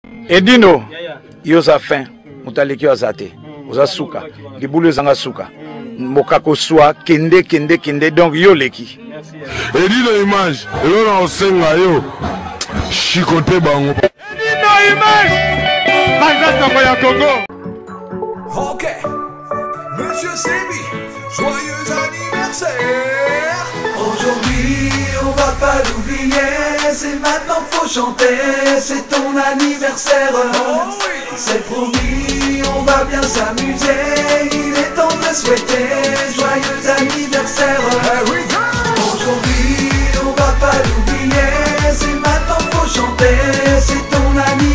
Edino, yoza fin, mutaleki azate, oza suka, libulu zanga suka, mokako soa, kende, donc yo leki. Edino image, yo na osenga yo, chikote bango. Edino image, Manza Sangoya Congo. Ok, Monsieur Sebi, joyeux anniversaire. Aujourd'hui, on va pas l'oublier, c'est maintenant faut chanter, c'est ton anniversaire. C'est promis, on va bien s'amuser, il est temps de souhaiter joyeux anniversaire. Aujourd'hui, on va pas l'oublier, c'est maintenant faut chanter, c'est ton anniversaire.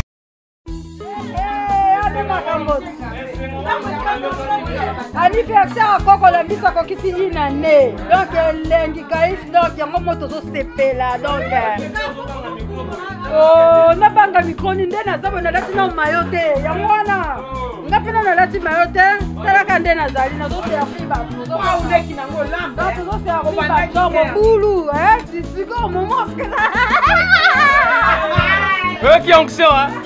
Anniversaire à Coco la mise à Kokisi Inane. Donc, lundi, donc, il y a un moto de là. Donc, oh, n'a pas un micro, n'a pas un latino mayote. Il y a moi là. N'a pas un latino mayote. T'as la candine à Zali, n'a pas un fiba. Donc, on est qui n'a pas l'âme. Donc, c'est un fiba. Donc, au boulot, hein. C'est quoi, mon monstre? Eux qui ont que ça, hein.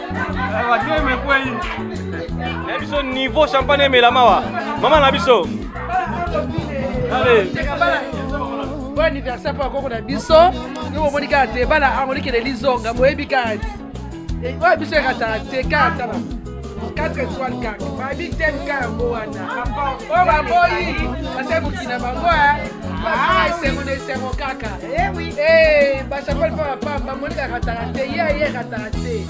Biso niveau champagne mais la mawa. Maman la biso. Allez. Bon anniversaire pour Coco na biso. Nous on dit que bana on dit que les zonga moyebi carte. Et ouais biso kata te kata. 4 étoiles kaka. Ba big ten ka moana. Oh ba boy. Parce que Burkina Faso ah c'est mon kaka. Eh oui. Eh ba chapelle pas ba monika kata te ye kata te.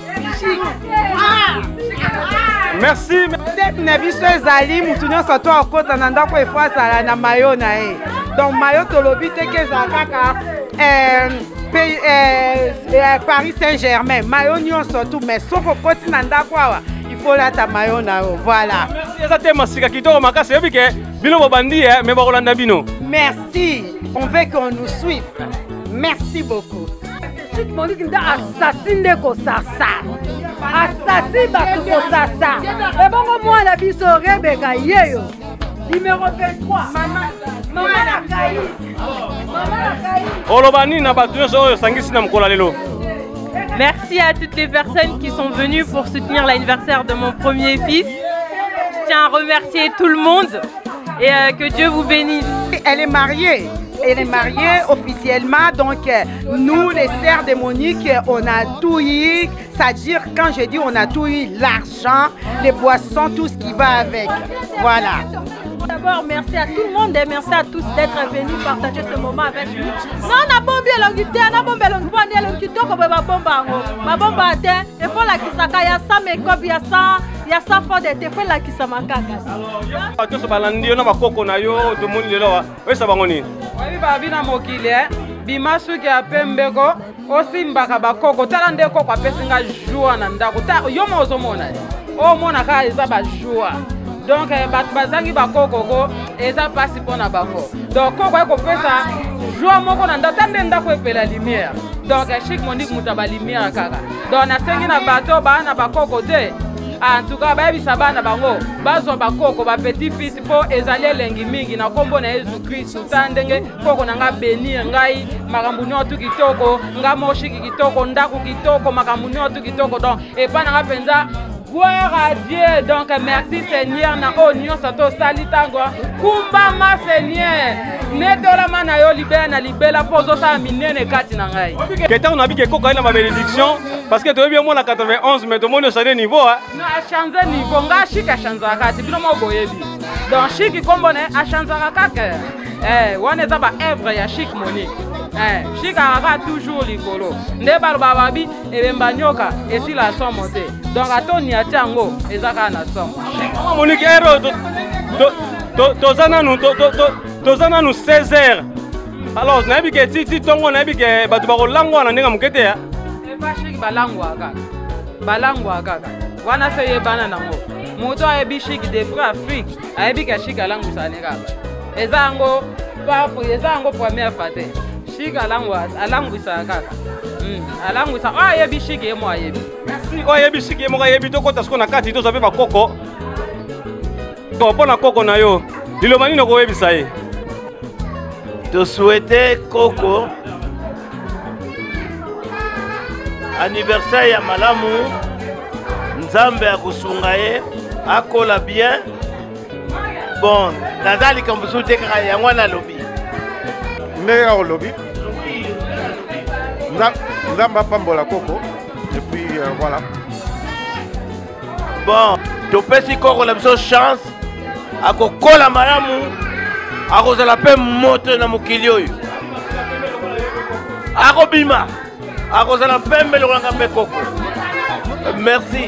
Merci. Nebiso ezali mutu nyonso to akota na ndako efasala na mayo na ye. Donc mayo tolobi te ke za kaka Paris Saint-Germain mayo nyonso tout mais soko koti na ndako awa il faut lata mayo na yo. Voilà. Merci ezate masika kitoko makasi yebi ke bino bobandi mais bakolanda bino. Merci. On veut qu'on nous suive. Merci beaucoup. Chic Monique nda assassine ko sasa. Assassin Bakoko Sasa. Et bon, moi, la biso Rebecca Yeyo. Numéro 23. Maman la Kaïs. Olobani na batu so sangisi na mkola lelo. Merci à toutes les personnes qui sont venues pour soutenir l'anniversaire de mon premier fils. Je tiens à remercier tout le monde et que Dieu vous bénisse. Elle est mariée. Elle est mariée officiellement, donc nous les sœurs de Monique, on a tout eu, c'est-à-dire quand je dis on a tout eu, l'argent, les boissons, tout ce qui va avec. Voilà. D'abord, merci à tout le monde et merci à tous d'être venus partager ce moment avec nous. Non, on a bombé l'ongité, on a bombé l'ongité, on a bombé il faut la kisaka, il y a ça, mais comme il y a ça, faut d'être, il faut la kisama kaka. Tout ce balandi, on a ma coco na yo, tout le monde est là. Oui, ça va ngoni. Oui, babina mokile, bimasu ki apembeko, osi mbaka bakoko, talande koko apesinga joie na ndako. Yo mo ozomona. O mona ka eza ba joie. Donc bat bazangi bakoko ko eza pasi pona bako. Donc koko eko pesa joie moko na ndako, tande ndako epela lumière. Donc Chic Monique muta ba lumière kaka. Donc na sengi na bato ba na bakoko te. En tout cas, babisa bana bango bazo bakoko ba petit fils po ezali elengi mingi na kombo na Yesu Kristo tandenge koko nanga bénir ngai makambu nyoto kitoko nga moshiki kitoko ndako kitoko makambu nyoto kitoko donc et pas nanga penza gloire à Dieu. Donc merci Seigneur na onyo sato salitango kumba ma Seigneur netola mana yo libera na libela pozo sa minene kati na ngai Keta on a dit que koko ina ma bénédiction parce que tu es bien moi na 91 mais tout le monde est niveau hein. Non a changé niveau nga Chic a changé kati bino mo boyebi. Donc Chic kombo ne a changé kaka. Wana za ba œuvre ya Chic Monique. Chic a toujours likolo. Nde baloba babi ebemba nyoka esila somo te. Donc atoni atango ezaka na somo. Monique ero tozana nous 16h. Alors na bike titi tongo na bike batu ba kolangwa na ndenge mukete ya. Eba Chic balangwa kaka. Balangwa kaka. Wana seye bana nango. Moto ayebi Chic depuis Afrique. Ayebi ka Chic alangu sane kaka. Ezango papu ezango première fate. Chic alangwisa kaka. Alangwisa ayebi Chic ye mo ayebi. Merci ayebi Chic ye mo ayebi to kota skona kati to zabe ba koko. To pona koko na yo. Dilomani no ko yebisa ye. Te souhaiter Coco anniversaire ya malamu Nzambe akosunga ye akola bien. Bon, nazali kambusu te kaka yango na lobi. Ndeka ko lobi. Nzambe apambola koko et puis voilà. Bon, topesi koko la biso chance akokola malamu akozala pe moto na mokili oyo. Akobima akozala pembe lokolanga mpe koko. Merci.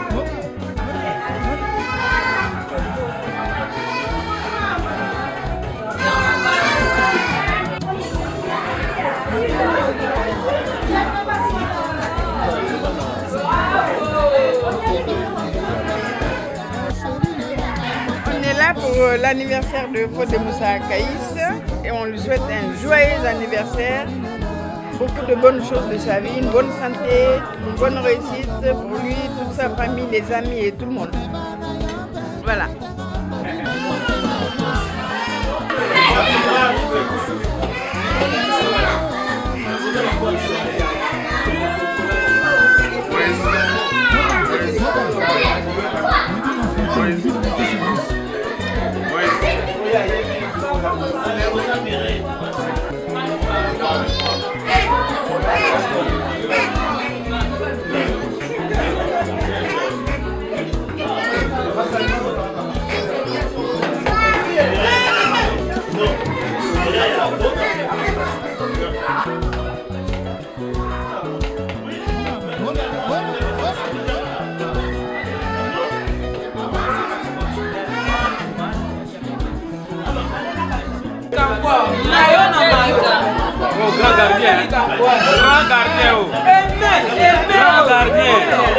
On est là pour l'anniversaire de Fodé Moussa Caïs et on lui souhaite un joyeux anniversaire. Beaucoup de bonnes choses de sa vie, une bonne santé, une bonne réussite pour lui, toute sa famille, les amis et tout le monde. Voilà. Grand gardien. Grand gardien. Grand gardien.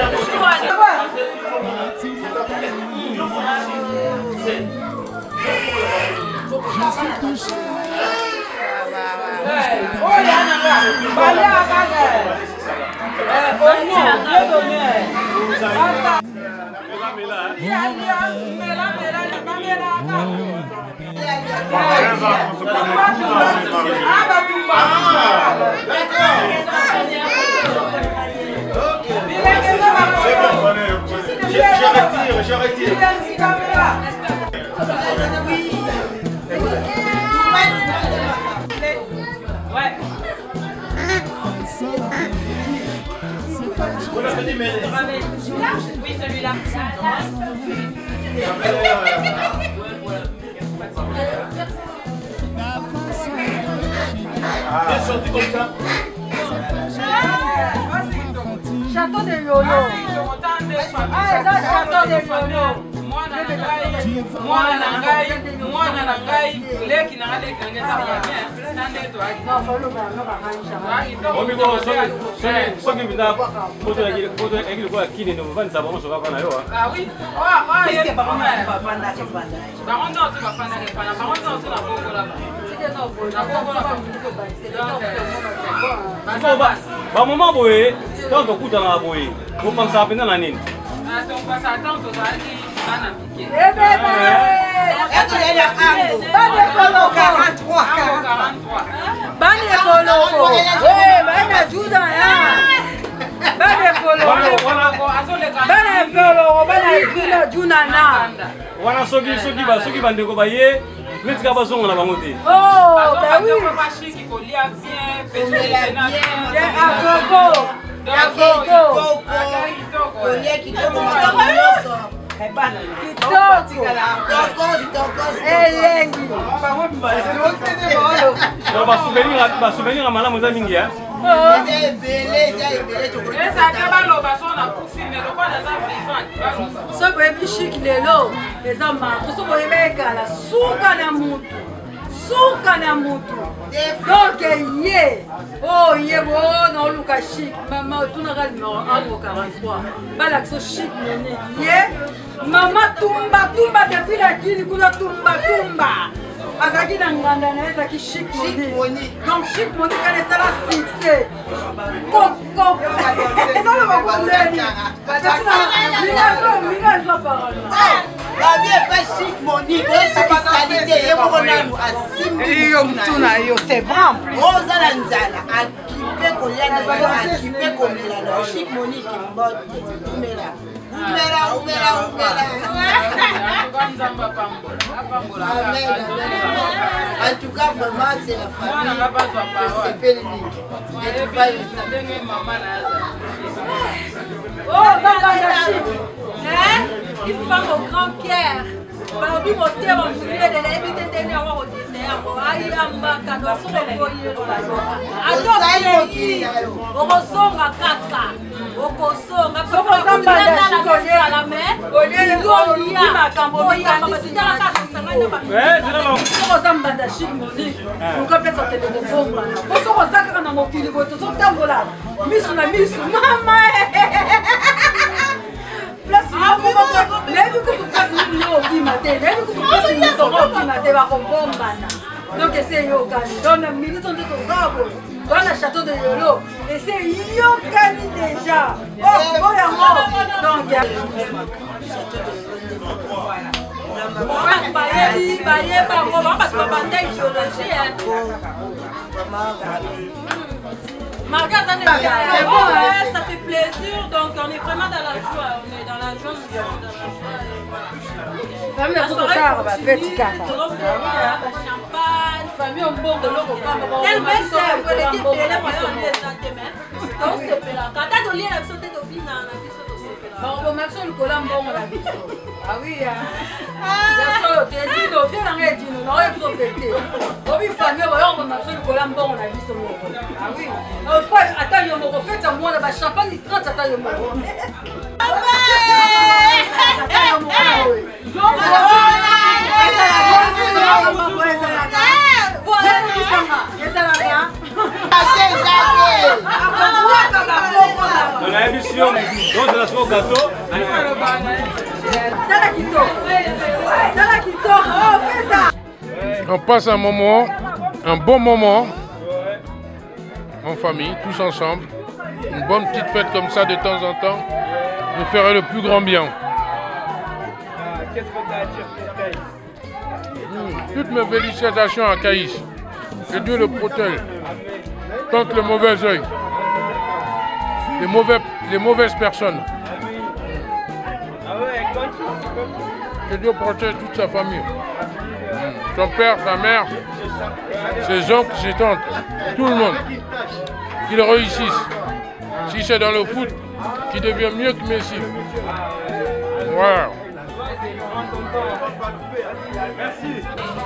Je retire. Oui, celui-là. Bien sorti comme ça. Château de Lolo. Château de Lolo. Mwana na ngai leki na leki na ngeza ya bien nande to aki no solo no bahanisha omi ko soki binda koto ekili ko akini no vanza ba moso ka na yo ah oui est-ce que ba fanda ke fanda ba on no se ba fanda ke fanda ba on no se na bongo la ba c'est no bongo ba mama boye tanto kuta na boye ko pansa pena na nini ah to pasa tanto zali ana mike wana soki bandeko baye netika bazonga na bango te basouvenir malamu eza mingi soki oyebi shiki lelo eza mato soki oyebi ekala suka na mutu donc ye oye bona oluka shik mama otunaka numero 1 au 43 balakisa shik monique ye mama tumba depuis la kini kuna tumba azalaki na nganda na ye ezalaki chic monique donc chic monique kana esala succès ezala bakondeni minga ezwa parole babi epa chic monique oyesikisalité ye moko nanu asimbiyo mutu na yo c'est vrai en plus oza na nzala akipe kolia na yo akipe komela na yo chic monique mbote umela En tout cas, vraiment, c'est la famille de Sepelini. Oh, une femme au grand Pierre. Balobi motema mutile de la ebite tene awa odite yango ayamba kado sokoye adoki okosonga kaka okosonga sokozambanda la kolia la me olia makambo oyakabasitala kaka sangana ba sokozambanda shimoni ukapesa tele bomba osokozaka na mokili boto sotambola misu na misu mama place lebi kutu place nini okima te lebi kutu place nini okima te bakobombana donc ese yokani donc na milito nde tozabo dans la château de Yolo ese yokani déjà oh yango donc bayeba ngo parce que babanda idéologie Marga, ça fait plaisir, donc on est vraiment dans la joie. On est dans la joie, nous sommes dans la joie. Champagne, famille, on boit de l'eau. Quel bel serre, on était belle, on est dans le temps. Quand tu as donné la sauté de Bina, on a vu ça aussi. Bon, merci le collant, bon, on l'a vu. Ah oui, ah. Tu as dit, tu as dit, on a vu ça fêter. On a vu famille, on a vu le collant, bon, on a vu ça. Ah oui. Attends, yo moko fête moi là champagne 30 attends yo moko. Dans la émission, dans la soirée gâteau. On passe un moment, un bon moment en famille, tous ensemble. Une bonne petite fête comme ça de temps en temps nous ferait le plus grand bien. Qu'est-ce que tu as à dire pour Caïs? Toutes mes félicitations à Caïs. Que Dieu le protège contre le mauvais œil, les mauvaises personnes. Que Dieu protège toute sa famille. Son père, sa mère, ses oncles, ses tantes, tout le monde. Qu'ils réussissent. Si c'est dans le foot, qu'il devient mieux que Messi. Voilà. Merci.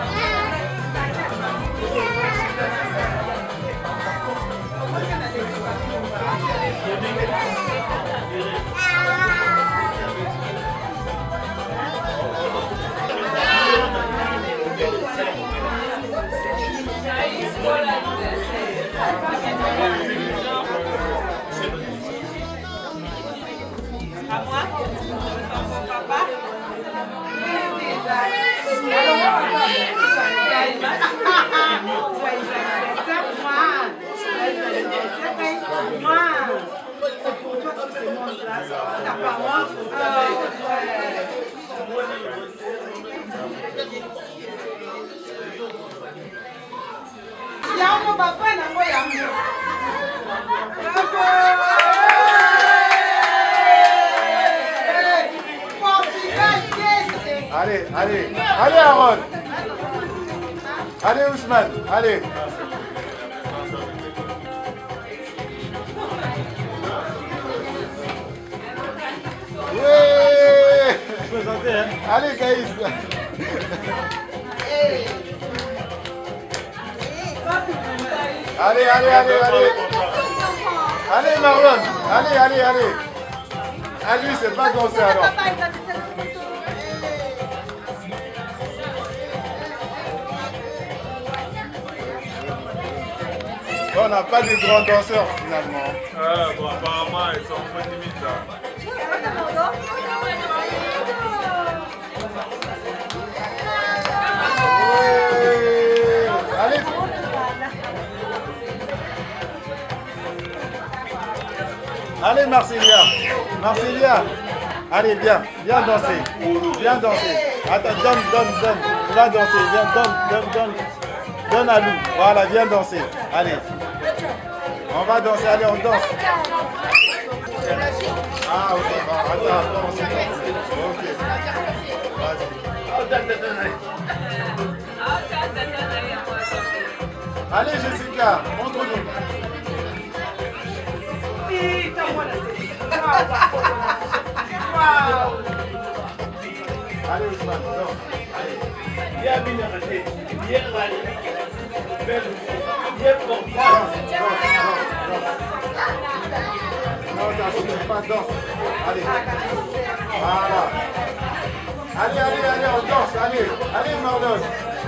À moi, papa. C'est pour toi que ce monde-là, ta parole. Yango papa nango yango. Bravo. Allez, allez, allez Aaron. Allez Ousmane, allez. Ouais. Allez Caïs. Allez, allez, allez, allez. Allez Marlon, allez, allez, allez. À lui, c'est pas danser alors. On n'a pas de grands danseurs finalement. Bon, apparemment, ils sont un peu timides là. Allez. Allez Marcélia. Marcélia. Allez, viens. Viens danser. Viens danser. Attends, donne. Tu vas danser. Viens, donne. Donne à Lou. Voilà, viens danser. Allez. On va danser. Allez, on danse. Ah, ok, attends, on s'est dansé. Ok. Vas-y. Allez, Jessica, montre-nous. Allez, Ousmane, non. Allez. Viens, viens, arrêtez. Viens, non, t'as pas danse. Allez. Voilà. Allez, on danse. Allez, Marlon.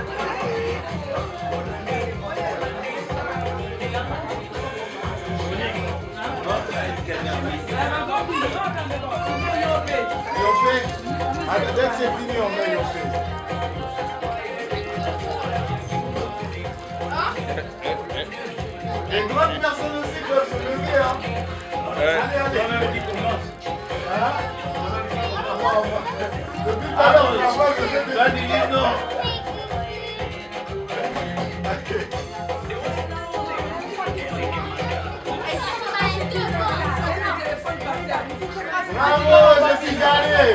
Yopé. Dès que c'est fini, on met Yopé. Les grandes personnes aussi peuvent se lever, hein. Allez. Hein? Depuis tout à l'heure, on a pas de lever. Non. Bravo, Jessica, allez.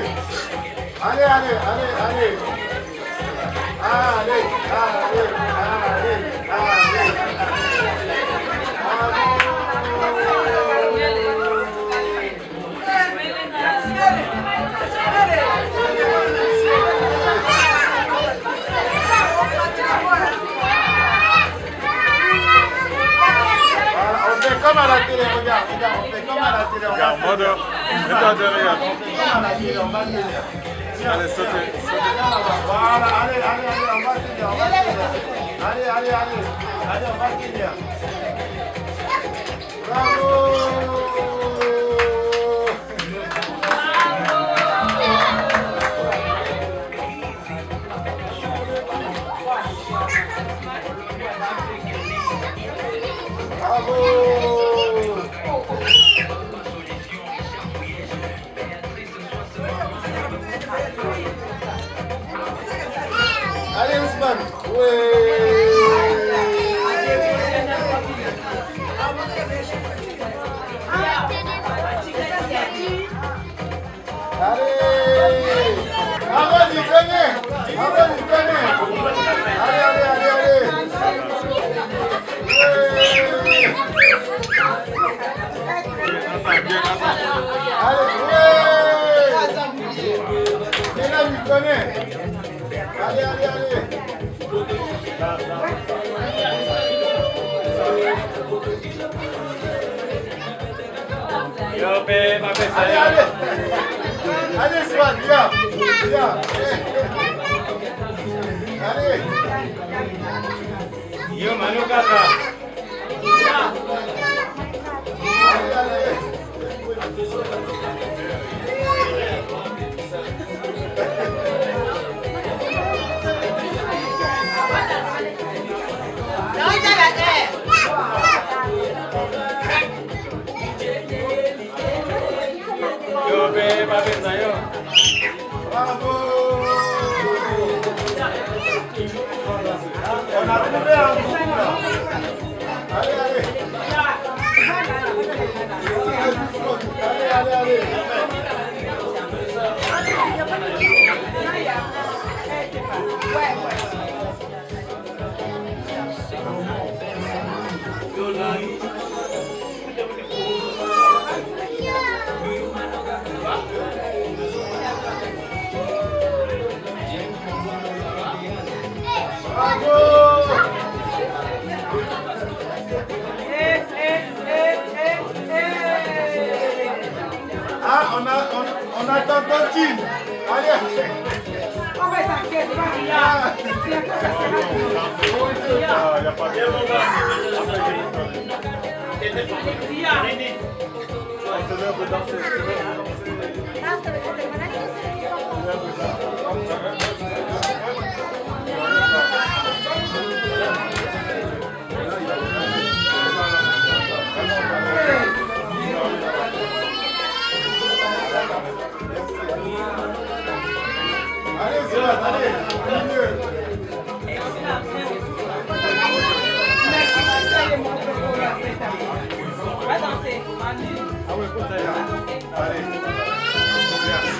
On fait comme à la télé, regarde, on fait comme à la télé. Regarde, mode, mets-toi derrière. On fait comme à la télé, on va tenir. Allez, sautez. Voilà, allez, on va tenir. Allez, on va tenir. Bravo! Allez Ousmane. Allez, Swan, viens. Allez. Yo, Manu Kaka. Allez. Bravo! On a trouvé un groupe là. Allez. Ah, on attend Tantine. Allez. On va s'inquiéter. Il y a pas allez, Zélan, allez, mieux. Va danser. Ah ouais,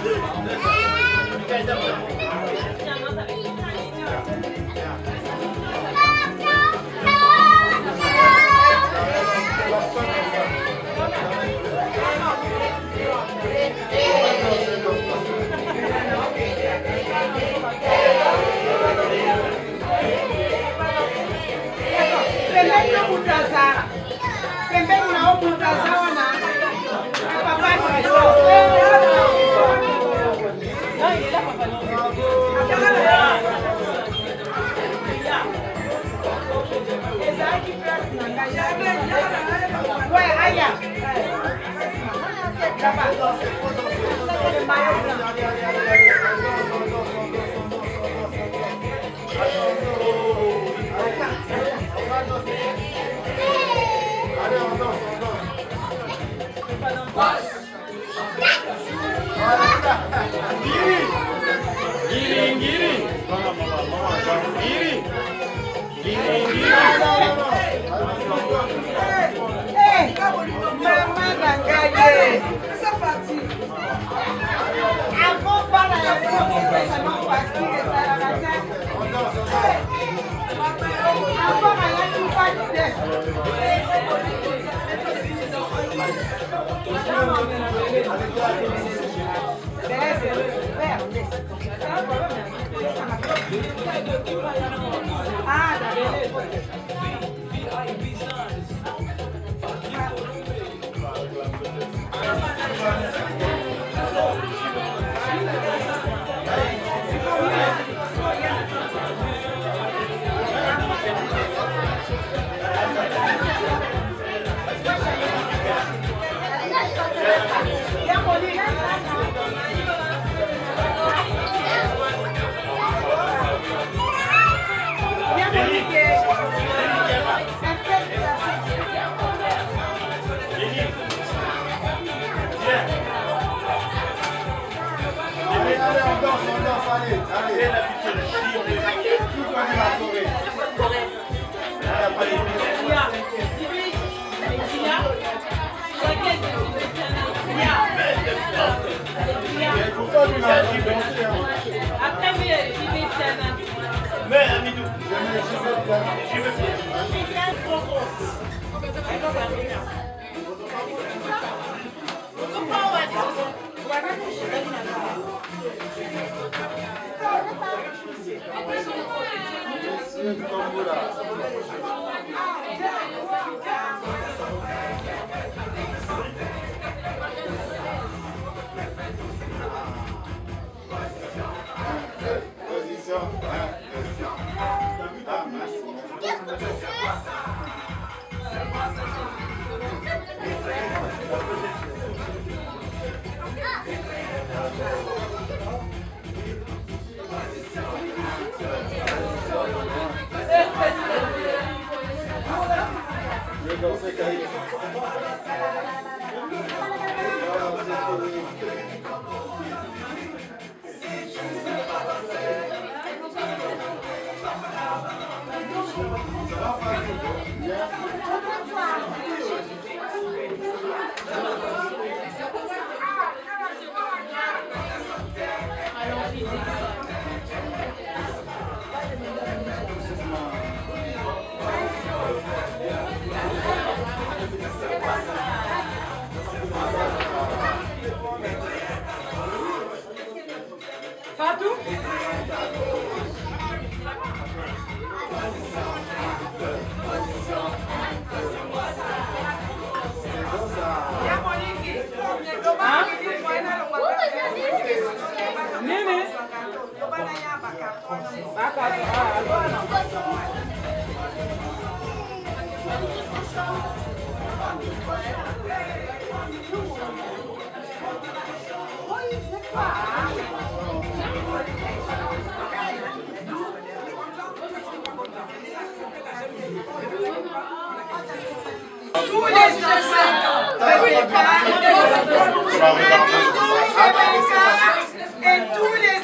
Et tous les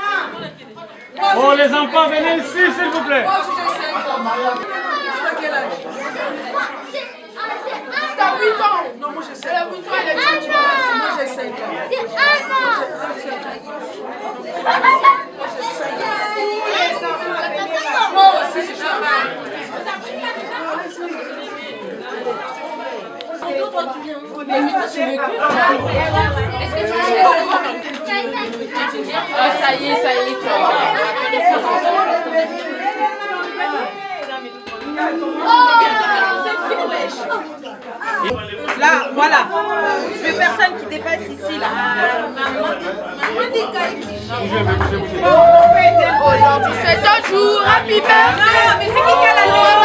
enfants. Oh, les enfants, venez ici, s'il vous plaît. T'as 8 ans. Non, moi j'ai 5 ans. Elle a 8 ans, elle a 8 ans. Moi j'ai 5 ans. y est, Là, voilà. Je veux personne qui dépasse ici, là. Aujourd'hui, c'est un jour. Happy birthday. Non, mais c'est qui a la loi?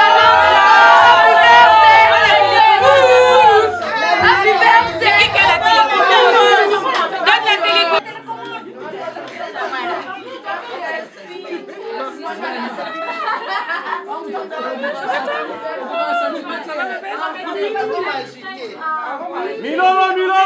Happy birthday. C'est qui a la télécommande? Donne la télécommande. Milolo, Milolo!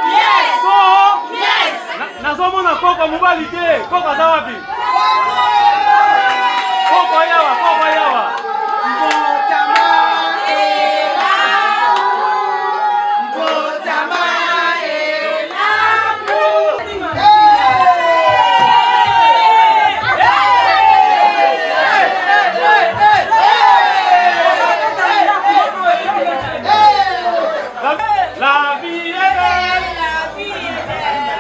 Nazomona koko mobali te, koko aza wapi? Koko yawa, koko yawa. La vie est belle, la vie est belle.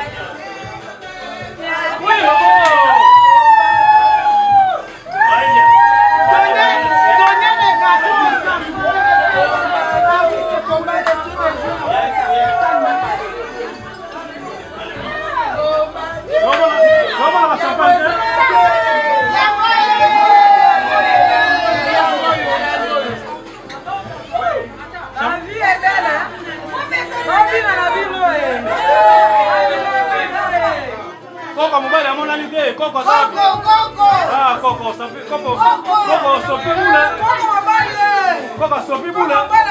Oui, Coco, mobile, mon ami, Coco, Coco. Ah, Coco, ça fait Coco. Coco, Sophie Boule. Coco, Sophie Boule.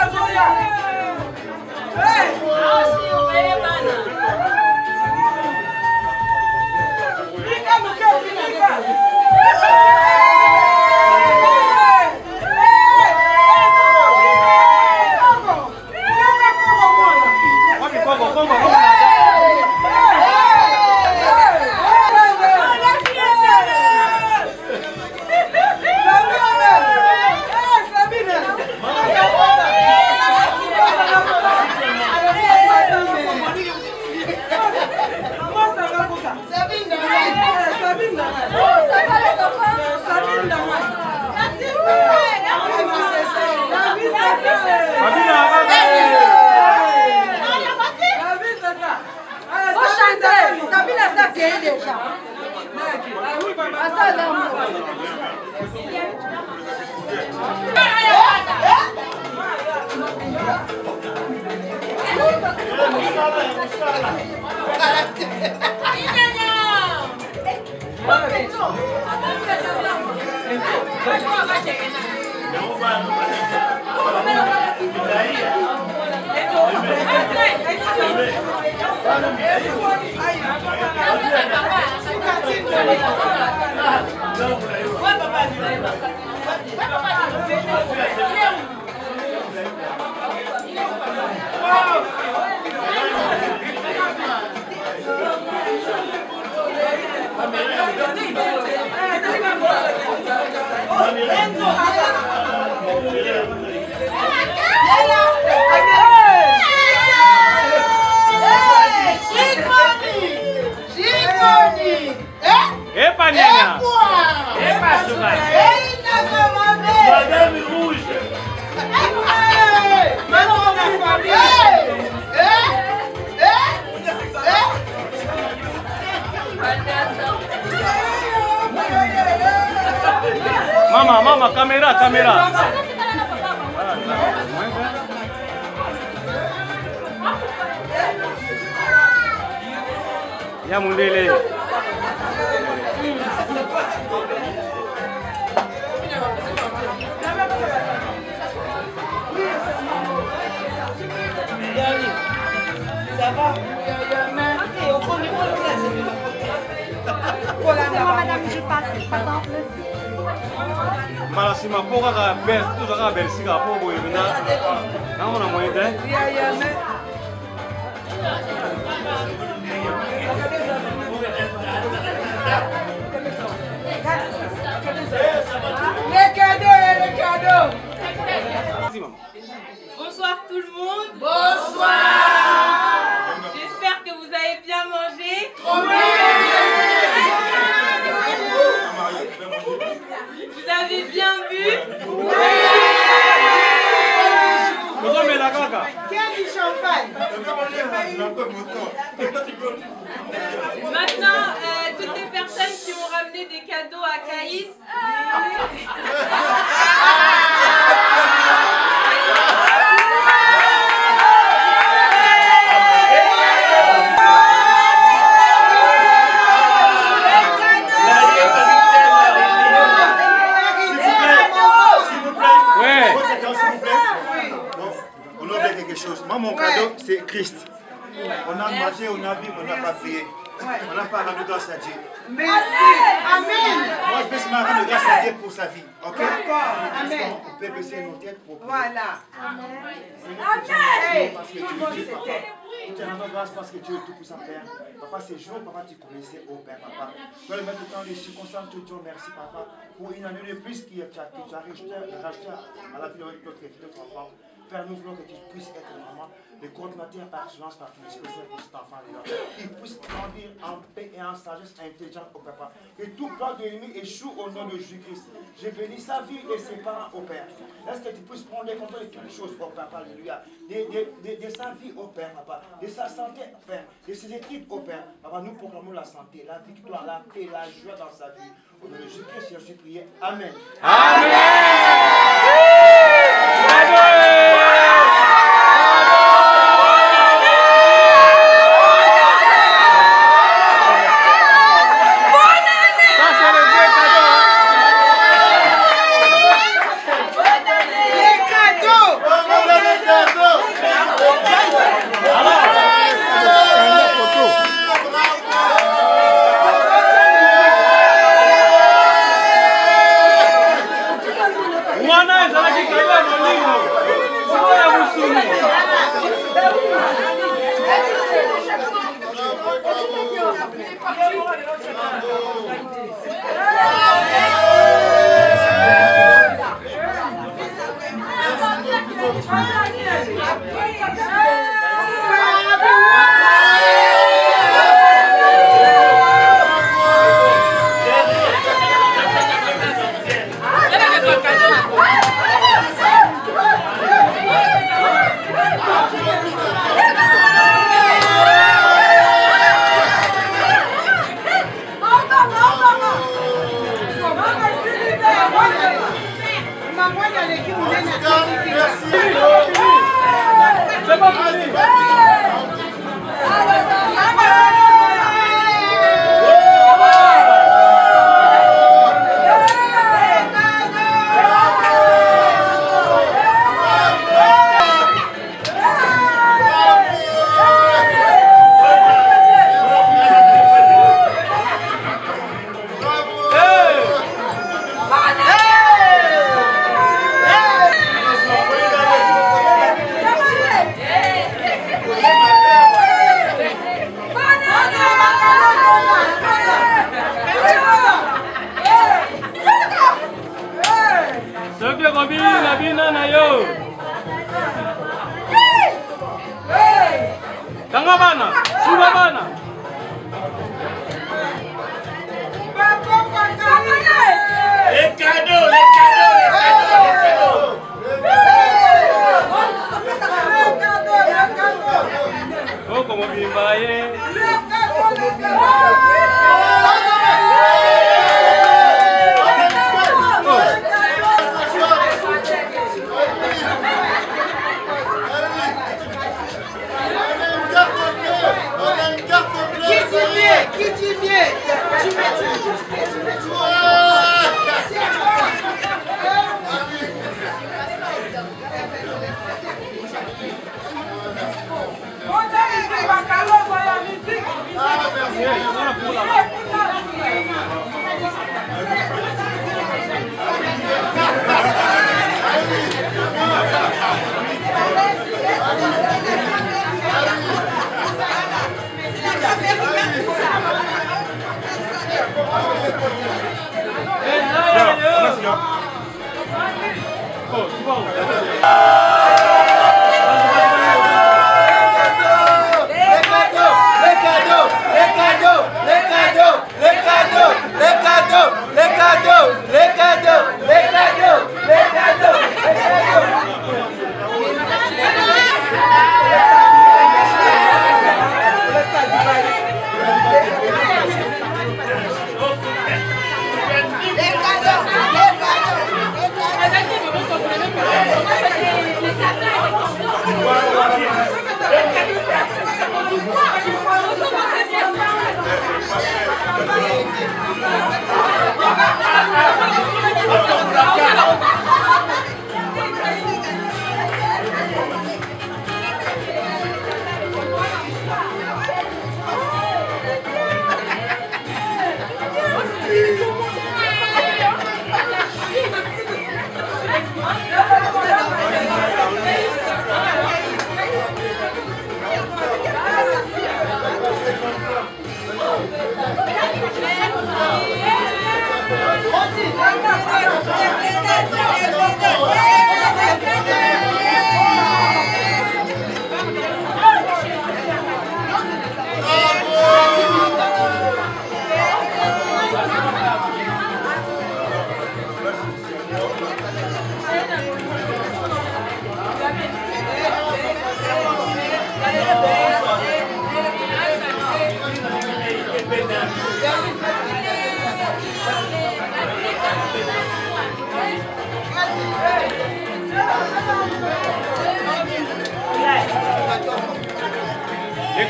Mama, caméra. Ya Mundele. Ça va? Madame, je passe. Pardon. Malasima poka ka best tu saka bersika po boy bina. Namu na moide. Les cadeaux. Bonsoir tout le monde. Bonsoir. J'espère que vous avez bien mangé. Vous avez bien bu. Quel du champagne. Maintenant, toutes les personnes qui ont ramené des cadeaux à Caïs. Moi, mon cadeau, c'est Christ. On a mangé, on a bu, on n'a pas prié. On n'a pas rendu grâce à Dieu. Merci. Amen. Moi, je vais se marier de grâce à Dieu pour sa vie. Ok? Amen. On peut baisser nos têtes pour. Voilà. Amen. Tout le monde s'était. Je te rends grâce parce que tu es tout puissant, Père. Papa, ces jours, papa, tu connaissais, oh Père, papa. Toi, le maître de temps, les circonstances, te disons merci, papa, pour une année de plus que tu as racheté à la vie de notre enfant. Père, nous voulons que tu puisses être vraiment le coordinateur par excellence par ton esprit pour cet enfant-là. Qu'il puisse grandir en paix et en sagesse intelligente au Papa. Que tout plan de l'ennemi échoue au nom de Jésus-Christ. Je bénis sa vie et ses parents au Père. Est-ce que tu puisses prendre les contrôles de toutes choses au Papa, alléluia. De sa vie au Père, Papa. De sa santé au Père. De ses études au Père. Papa, nous proclamons la santé, la victoire, la paix, la joie dans sa vie. Au nom de Jésus-Christ, je suis prié. Amen.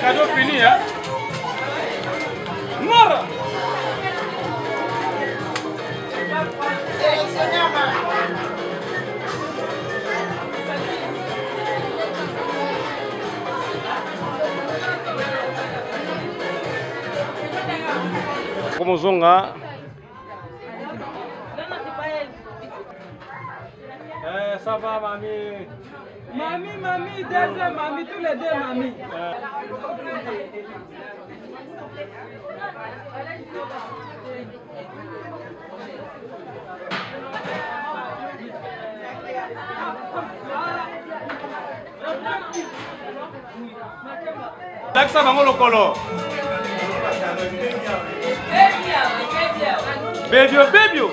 cadeau fini, hein. Mort. Komozonga. Ça va, mamie. Mamie, deuxième mamie, tous les deux mamie. Laksa bango lokolo. Bebio.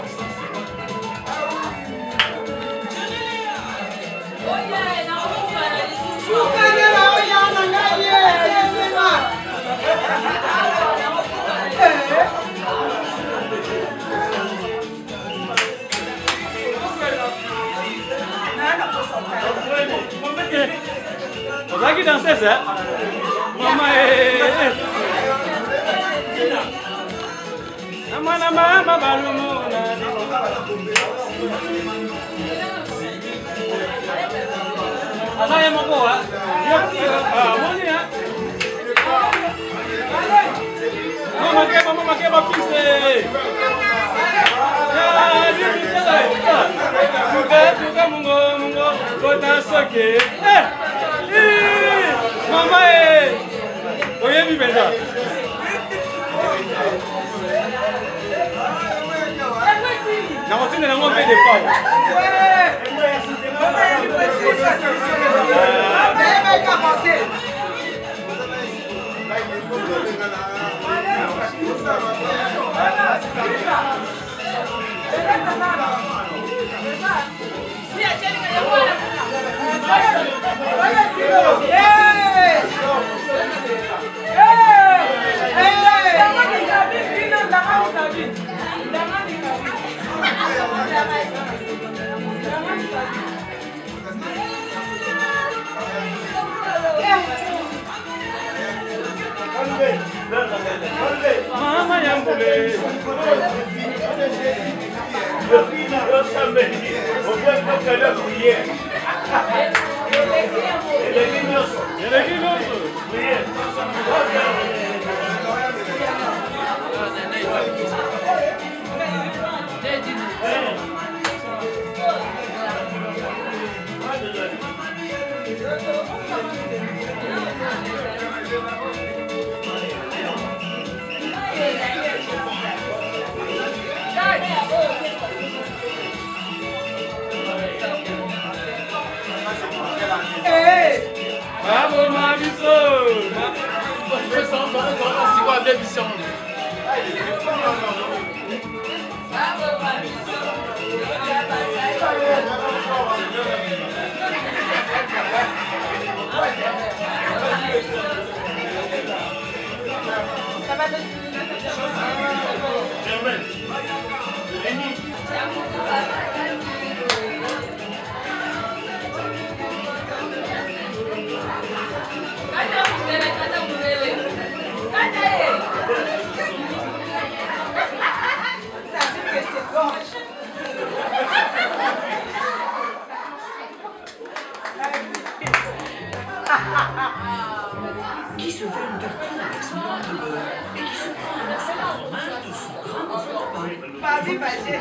Vous avez dansé ça? Maman Bravo, Mabiso! Je sens c'est quoi l'émission? Ça va de qui se veut une tartine avec son blanc de beurre et qui se prend un instant en main et son grand Vas-y, vas-y.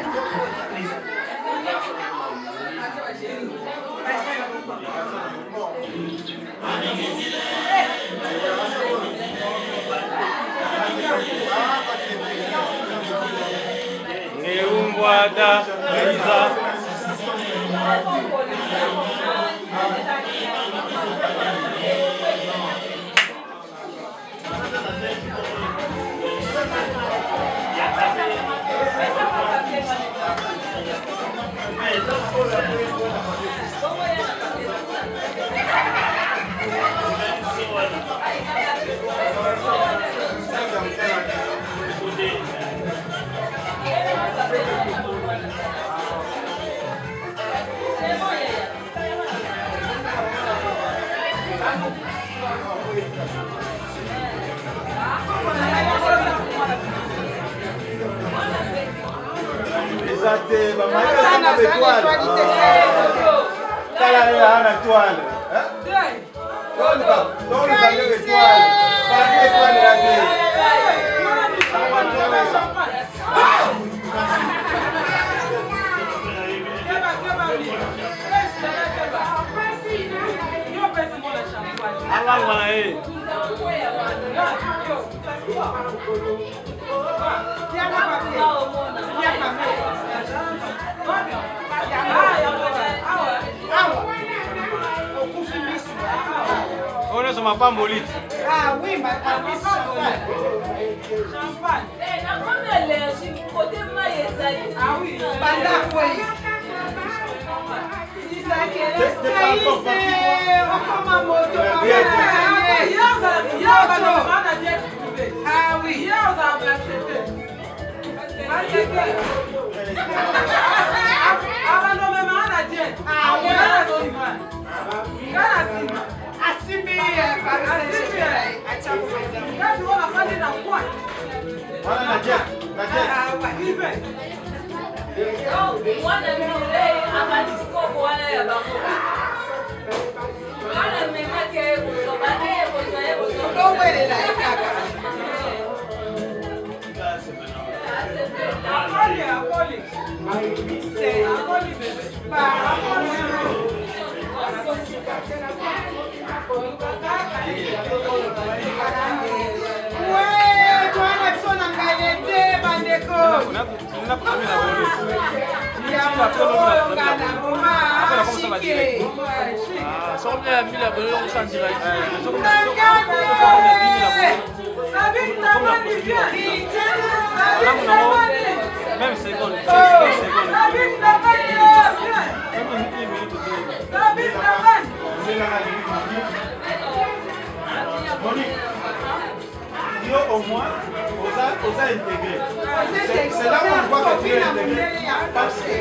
Neumbwada, Riza. Zate, maman, ça m'a fait toile. Ça là, il y a la toile. Dans le baguette de toile. Baguette de toile, il a dit. Allah malaye. On est sur ma femme molite. Ah oui, ma femme champagne. Ah oui, ah oui. Même seconde. Au moins, on a intégré. C'est là qu'on voit que tu es intégré. Parce que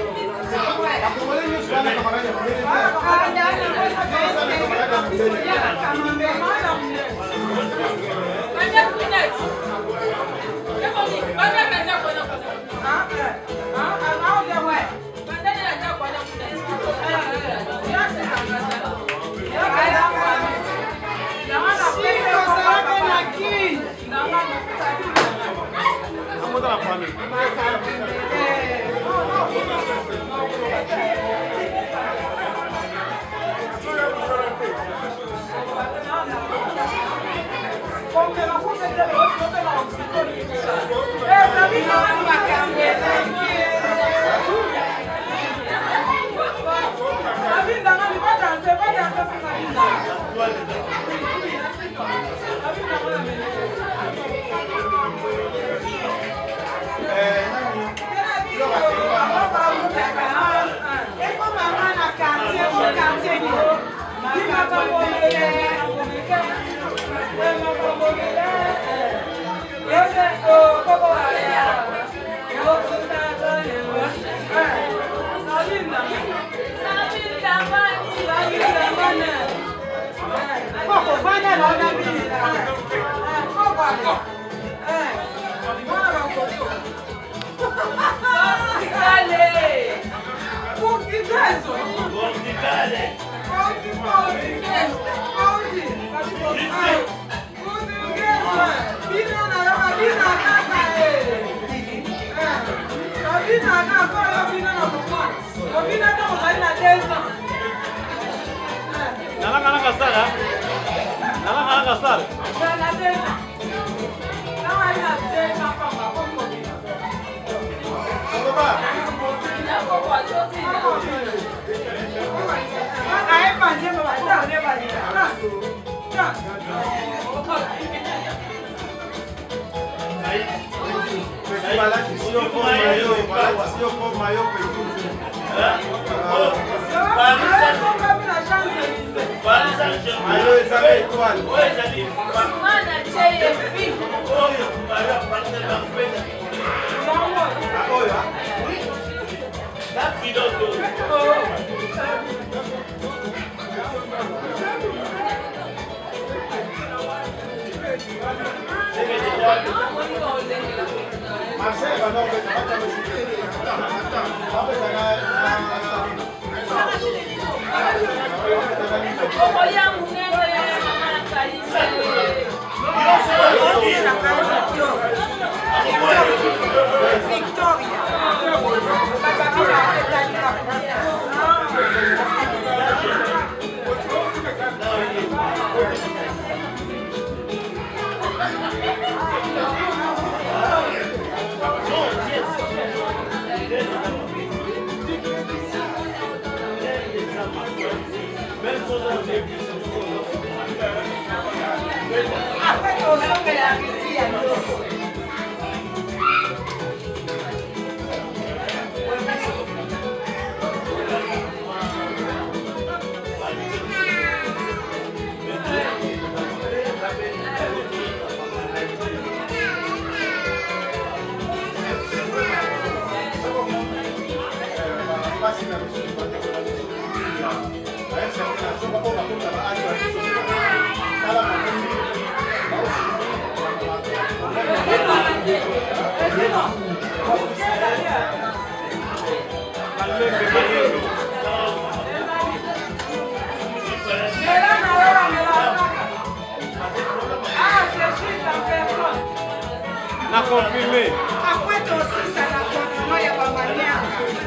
Na confirmé. Après toi aussi, ça n'a pas il y a pas manière.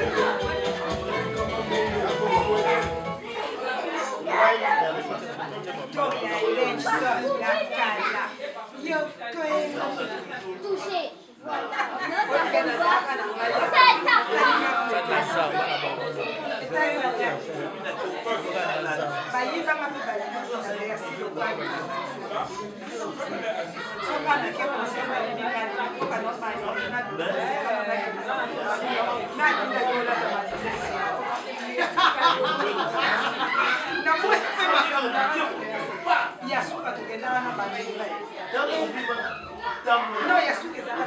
Touché. No, ya suke zaka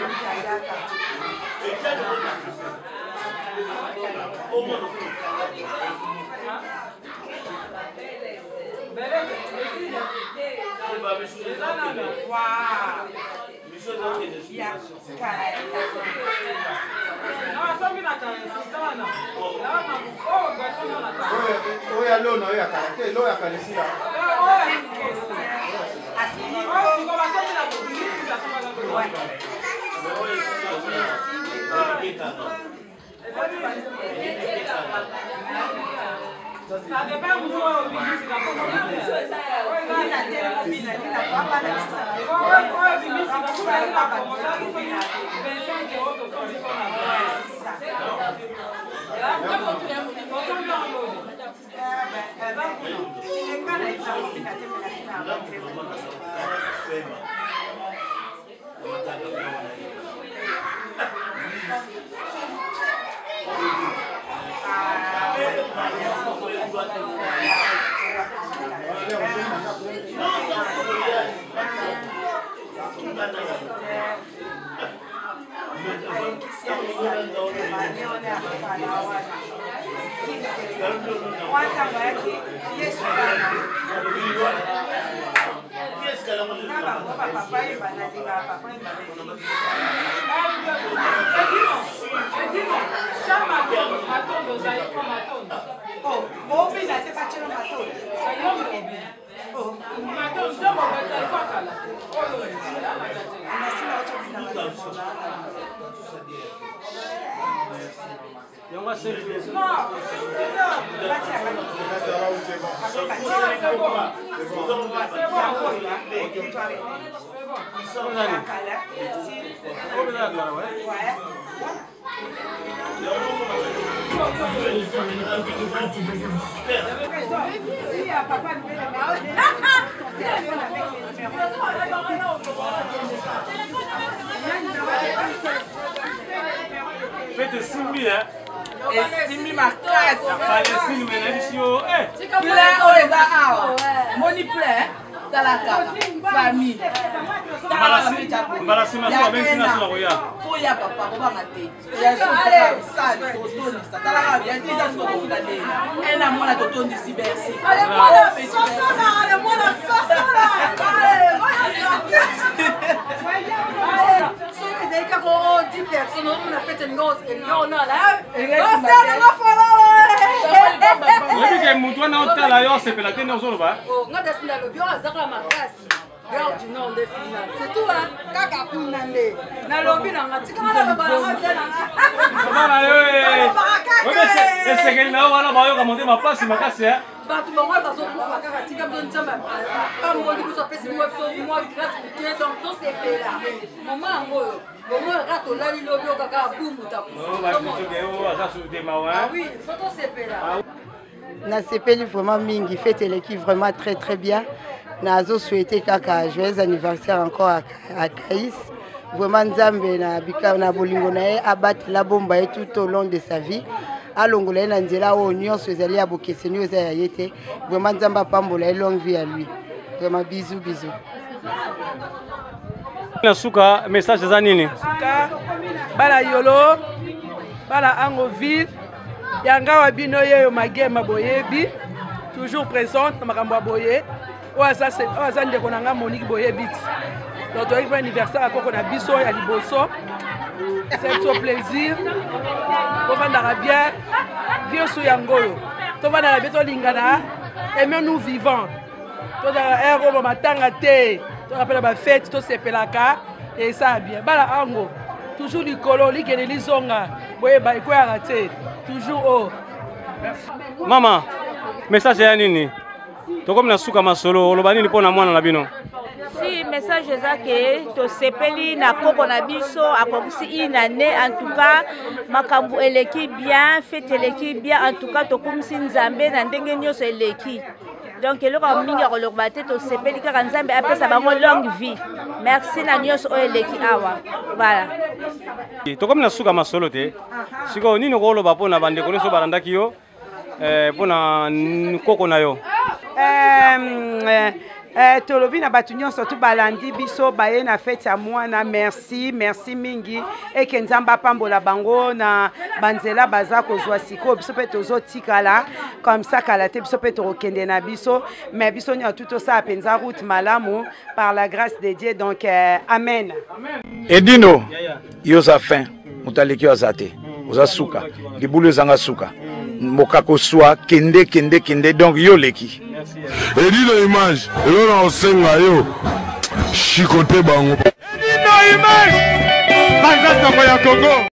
Ça dépend où Faites 6 000, hein? Et 6 000 ma casse. Pas les 6 000, mais les 6 000, Money play, dans la carte, famille. Mbala sima so ben sina so ya. Pour ya papa, on va mater. Ya so ça, toto ça. Tala ka bien dit ça ko ko dale. Un amour la toto de cybersi. Allez, voilà, allez, voilà, C'est tout, hein? Kaka Kunande. Na lobby na ngatika na baba na c'est que là voilà ba yo monter ma place makasi hein. Ba tu bongo ba zo kufa kaka tika mzo nchamba. Pas mo ndi kuso pesi mo so mo grâce pour que donc tout c'est fait là. Maman ngoyo. Bongo rato la li lobby kaka bumu ta kufa. Oh ba tu que oh ça sur des mawa. Ah oui, photo c'est fait là. Na sepeli vraiment mingi fête l'équipe vraiment très bien. Nazo souhaité kaka joyeux anniversaire encore à Caïs. Vraiment Nzambe na bika na bolingo na ye abattre la bomba et tout au long de sa vie. Alongola na nzela o nyonso ezali ya bokeseni oza ya yete. Vraiment Nzamba pambola longue vie à lui. Vraiment bisous. Na suka message za nini? Suka bala yolo bala angoville yanga wa bino yeyo magema boyebi toujours présente na makambo boye. Ça c'est ndeko nanga Monique Boye bit. Donc il va anniversaire à koko na biso ya liboso. C'est un plaisir. On va ndara bien. Vieux sou yangoyo. To va na beto lingana et même nous vivants. To da ero matanga te. To rappelle ba fête to sepelaka et ça bien. Bala ango. Toujours likolo likene lizonga. Boye ba iko ya raté. Toujours oh. Maman, message ya nini? Tokomi na suka masolo oloba nini pona mwana na bino? Si message ezake to sepeli na koko na biso akokisi une année en tout cas makambu eleki bien fête eleki bien en tout cas tokumisi Nzambe na ndenge nyonso eleki. Donc eloko mingi akoloba te to sepeli kaka Nzambe apesa bango longue vie. Merci na nyonso oyo eleki awa. Voilà. Tokomi na suka masolo te. Siko nini koloba pona bandeko nyonso barandaki yo pona koko na yo? Tolobi na batu nyonso tu balandi biso baye na fête ya mwana merci mingi et que Nzamba pambola bango na banzela baza kozwa siko biso pe tozo tikala comme ça kala te biso pe tokende na biso mais biso nya tout ça penza route malamu par la grâce de Dieu donc amen. Edino yoza fin mutaliki wazate oza suka libulu zanga suka mokako swa kende donc yo leki Edino image elona osenga yo chikote bango Edino image banza sango ya Congo.